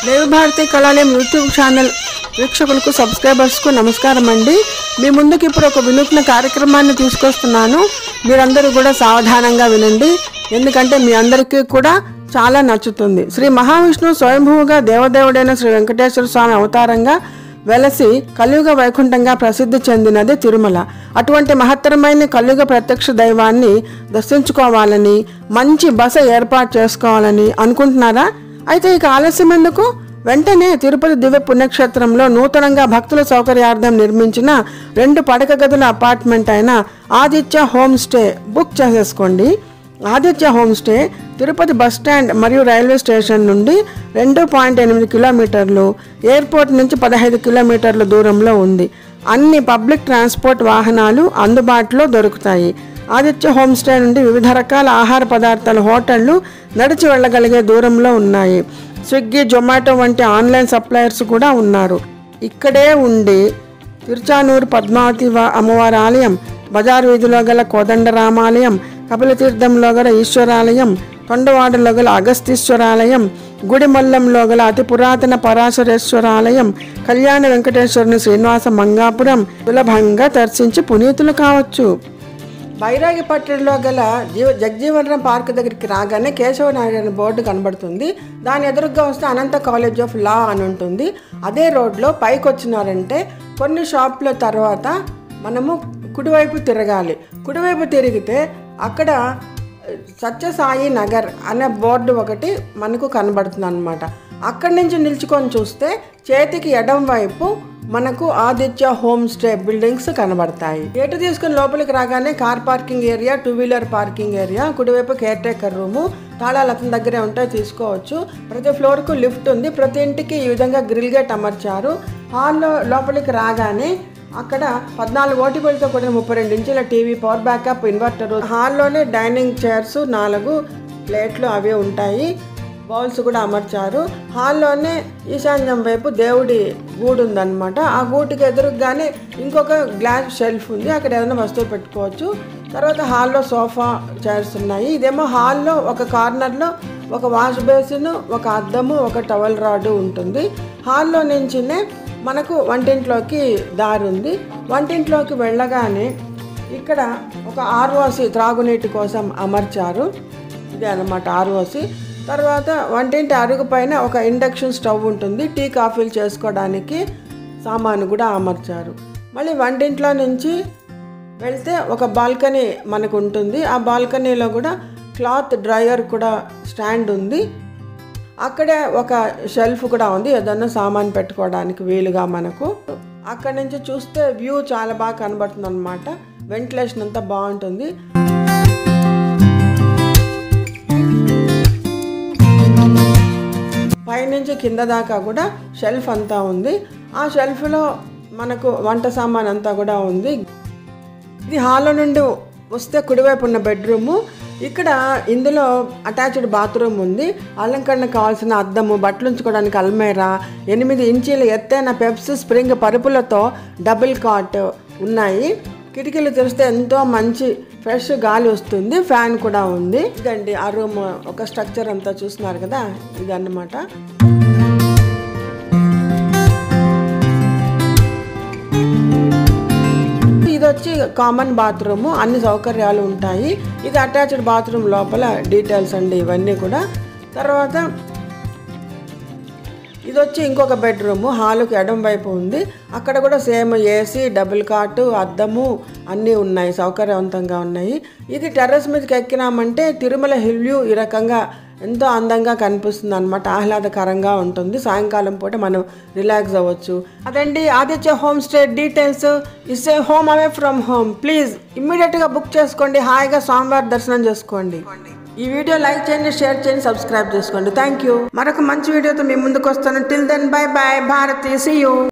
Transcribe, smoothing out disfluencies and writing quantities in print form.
Devabharati కళాలయం YouTube channel వీక్షకులకు సబ్స్క్రైబర్స్కు నమస్కారం అండి. మీ ముందుకు ఇప్పుడు ఒక వినూత్న కార్యక్రమాన్ని తీసుకొస్తున్నాను. మీరందరూ కూడా సావధానంగా వినండి, ఎందుకంటే మీ అందరికీ కూడా చాలా నచ్చుతుంది. శ్రీ మహావిష్ణువు స్వయంభూగా దేవదేవుడైన శ్రీ వెంకటేశ్వర స్వామి అవతారంగా వెలసి కలియుగ వైకుంఠంగా ప్రసిద్ధి చెందినది తిరుమల. అటువంటి మహత్తరమైన కలియుగ ప్రత్యక్ష దైవాన్ని దర్శించుకోవాలని, మంచి బస ఏర్పాటు చేసుకోవాలని అనుకుంటున్నారా? అయితే ఇక ఆలస్యం ఎందుకు? వెంటనే తిరుపతి దివ్య పుణ్యక్షేత్రంలో నూతనంగా భక్తుల సౌకర్యార్థం నిర్మించిన 2 పడక గదుల అపార్ట్మెంట్ అయిన ఆదిత్య హోమ్ స్టే బుక్ చేసేసుకోండి. Aditya home stay Tirupati bus stand మరియు రైల్వే స్టేషన్ నుండి 2.8 కిలోమీటర్లు, ఎయిర్పోర్ట్ నుంచి 15 కిలోమీటర్ల దూరంలో ఉంది. అన్ని పబ్లిక్ ట్రాన్స్పోర్ట్ వాహనాలు అందుబాటులో దొరుకుతాయి. ఆదిత్య హోమ్ స్టే నుండి వివిధ రకాల ఆహార పదార్థాల హోటళ్లు నడిచి వెళ్ళగలిగే దూరంలో ఉన్నాయి. స్విగ్గీ, జొమాటో వంటి ఆన్లైన్ సప్లయర్స్ కూడా ఉన్నారు. ఇక్కడే ఉండి తిరుచానూరు పద్మావతి అమ్మవారి ఆలయం, బజార్ వీధిలో గల కోదండరామాలయం, కపిలతీర్థంలో గల ఈశ్వరాలయం, తొండవాడలో గల అగస్తీశ్వరాలయం, గుడిమల్లంలో గల అతి పురాతన పరాశరేశ్వరాలయం, కళ్యాణ వెంకటేశ్వరుని శ్రీనివాస మంగాపురం సులభంగా దర్శించి పునీతులు కావచ్చు. బైరాగిపట్నంలో గల జగజీవనరాం పార్క్ దగ్గరికి రాగానే కేశవనారాయణ బోర్డు కనబడుతుంది. దాని ఎదురుగా వస్తే అనంత కాలేజ్ ఆఫ్ లా అని ఉంటుంది. అదే రోడ్లో పైకి వచ్చినారంటే కొన్ని షాపుల తర్వాత మనము కుడివైపు తిరగాలి. కుడివైపు తిరిగితే అక్కడ సత్యసాయి నగర్ అనే బోర్డు ఒకటి మనకు కనబడుతుంది అన్నమాట. అక్కడి నుంచి నిల్చుకొని చూస్తే చేతికి ఎడం వైపు మనకు ఆదిత్య హోమ్ స్టే బిల్డింగ్స్ కనబడతాయి. గేటు తీసుకుని లోపలికి రాగానే car parking area, 2 wheeler parking area, కుడివైపు కేర్ టేకర్ రూము, తాళాలు అతని దగ్గరే ఉంటాయి, తీసుకోవచ్చు. ప్రతి ఫ్లోర్కు లిఫ్ట్ ఉంది. ప్రతి ఇంటికి ఈ విధంగా గ్రిల్ గేట్ అమర్చారు. హాల్లో లోపలికి రాగానే అక్కడ 14 ఓటిబుల్తో కూడిన 32 ఇంచుల టీవీ, పవర్ బ్యాకప్ ఇన్వర్టర్, హాల్లోనే డైనింగ్ చైర్స్ 4 ప్లేట్లు అవి ఉంటాయి. బౌల్స్ కూడా అమర్చారు. హాల్లోనే ఈశాన్యం వైపు దేవుడి గూడు ఉందన్నమాట. ఆ గూటికి ఎదురుగానే ఇంకొక గ్లాస్ షెల్ఫ్ ఉంది, అక్కడ ఏదైనా వస్తువు పెట్టుకోవచ్చు. తర్వాత హాల్లో సోఫా చైర్స్ ఉన్నాయి. ఇదేమో హాల్లో ఒక కార్నర్లో ఒక వాష్ బేసిన్, ఒక అద్దము, ఒక టవల్ రాడ్ ఉంటుంది. హాల్లో నుంచినే మనకు వంటింట్లోకి దారి ఉంది. వంటింట్లోకి వెళ్ళగానే ఇక్కడ ఒక ఆర్ఓసి త్రాగునీటి కోసం అమర్చారు. ఇదే అన్నమాట ఆర్ఓసి. తర్వాత వంటింటి అరుగు పైన ఒక ఇండక్షన్ స్టవ్ ఉంటుంది. టీ కాఫీలు చేసుకోవడానికి సామాను కూడా అమర్చారు. మళ్ళీ వంటింట్లో నుంచి వెళ్తే ఒక బాల్కనీ మనకు ఉంటుంది. ఆ బాల్కనీలో కూడా క్లాత్ డ్రైయర్ కూడా స్టాండ్ ఉంది. అక్కడే ఒక షెల్ఫ్ కూడా ఉంది, ఏదన్నా సామాన్ పెట్టుకోవడానికి వీలుగా మనకు. అక్కడి నుంచి చూస్తే వ్యూ చాలా బాగా కనబడుతుంది అన్నమాట. వెంటిలేషన్ అంతా బాగుంటుంది. పైనుంచి కింద దాకా కూడా షెల్ఫ్ అంతా ఉంది. ఆ షెల్ఫ్లో మనకు వంట సామాన్ అంతా కూడా ఉంది. ఇది హాల్లో నుండి వస్తే కుడివైపు ఉన్న బెడ్రూము. ఇక్కడ ఇందులో అటాచ్డ్ బాత్రూమ్ ఉంది. అలంకరణకు కావాల్సిన అద్దము, బట్టలు ఉంచుకోవడానికి అల్మేరా, 8 ఇంచీల ఎత్తైన పెప్స్ స్ప్రింగ్ పరుపులతో డబుల్ కాట్ ఉన్నాయి. కిటికీలు తెరిస్తే ఎంతో మంచి ఫ్రెష్ గాలి వస్తుంది. ఫ్యాన్ కూడా ఉంది. ఇదండి ఆ రూమ్ ఒక స్ట్రక్చర్ అంతా చూస్తున్నారు కదా, ఇదన్నమాట. ఇది వచ్చి కామన్ బాత్రూము, అన్ని సౌకర్యాలు ఉంటాయి. ఇది అటాచ్డ్ బాత్రూమ్ లోపల డీటెయిల్స్ అండి ఇవన్నీ కూడా. తర్వాత ఇది వచ్చి ఇంకొక బెడ్రూము, హాలుకి ఎడం వైపు ఉంది. అక్కడ కూడా సేమ్ ఏసీ, డబుల్ కాటు, అద్దము అన్నీ ఉన్నాయి, సౌకర్యవంతంగా ఉన్నాయి. ఇది టెర్రస్ మీదకి ఎక్కినామంటే తిరుమల హిల్ వ్యూ ఈ రకంగా ఎంతో అందంగా కనిపిస్తుంది అన్నమాట. ఆహ్లాదకరంగా ఉంటుంది. సాయంకాలం పూట మనం రిలాక్స్ అవ్వచ్చు. అదండి Aditya home stay details. It's a home away from home. Please ఇమ్మీడియట్గా బుక్ చేసుకోండి. హాయిగా స్వామివారి దర్శనం చేసుకోండి. ఈ వీడియో లైక్ చేయండి, షేర్ చేయండి, సబ్స్క్రైబ్ చేసుకోండి. Thank you. మరొక మంచి వీడియోతో మీ ముందుకు వస్తాను. Till then bye bye. Bharati, see you.